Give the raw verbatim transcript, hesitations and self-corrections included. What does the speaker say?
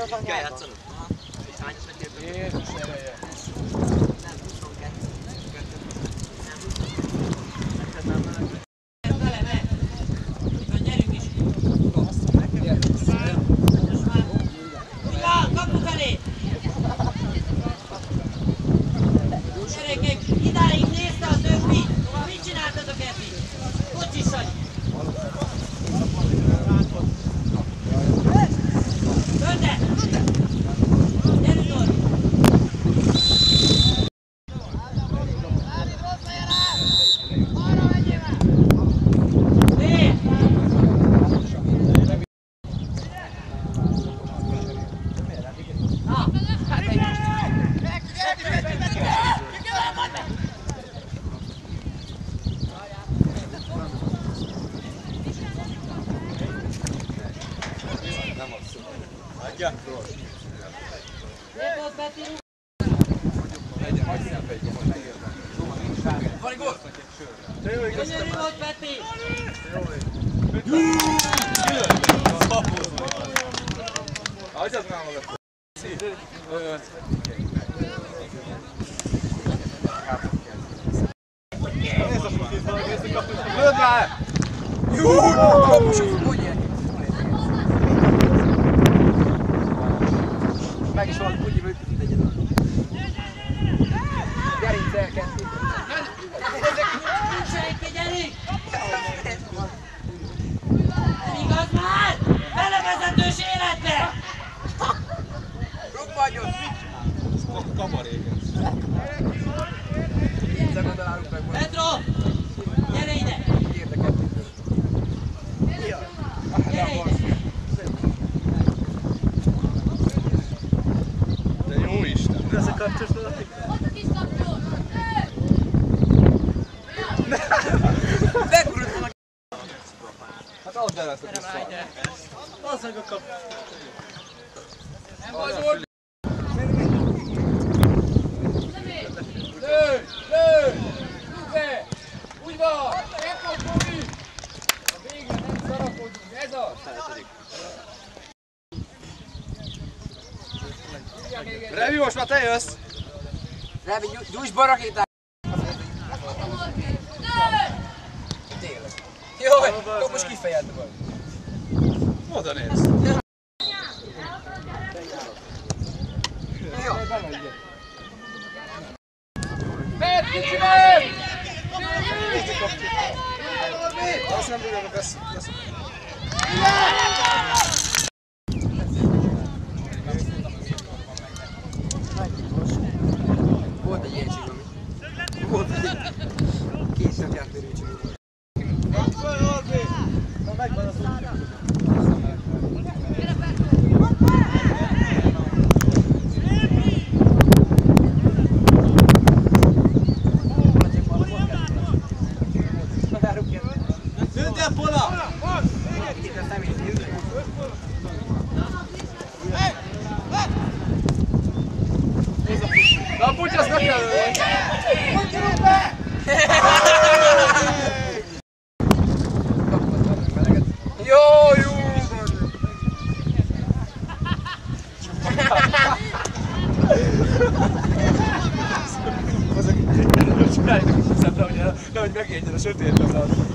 Kell játszanod? Hányasra kértem? Jézus ereje! Nem, huszonkettő. Idáig nézte a többi! Mit csináltatok eddig? Kocsis Sanyi! Tönde! Gyere Zoli! Lé! Adja! Szép volt Peti! Van egy gól! Gyönyörű volt Peti! Hagyjad már magad! Lőd már! Jú! Meg is van, úgy hívjuk, hogy legyen. Gerincelket. Senki, gyerünk! Nem igaz már! Belevezetős életbe! Ruppagyod! Kamaréget. De gondolálunk meg majd. Petro! Gyere ide! Érdeket. Gyere ide! De jó Isten! Ez a kapcsos valami? Begurult volna! Hát add el ezt a kis szart. Az meg a kap... Nem baj volt! Lőj! Lőj! Húzd be! Úgy van! Szép volt, Bogi! A végre nem szarakodunk, ez az! Revi, most már te jössz! Revi, gyújts be a rakétát! Jó, jó, most kifejezd vagy. Oda nézd! Jó! Mert, kicsi meg! Azt nem tudom, hogy lesz. Volt egy ilyen csigami. Volt egy készre kártérő csigami. Na megvan az úgy. Lőttél Pola! Na a puty, azt meg kell lőni! Jó, jó! Csinálj neki hiszem, nehogy megérjen a sötétben.